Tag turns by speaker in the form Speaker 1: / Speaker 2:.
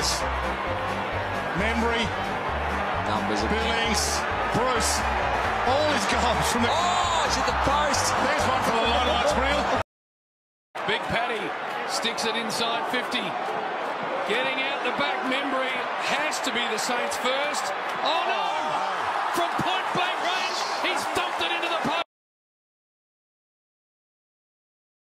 Speaker 1: Bruce. Membry.
Speaker 2: Numbers of
Speaker 1: Billings. Bruce. All his goals from the...
Speaker 2: Oh, it's at the post.
Speaker 1: There's one for the highlights reel.
Speaker 3: Big Paddy sticks it inside 50. Getting out the back, Membry has to be the Saints first. Oh no!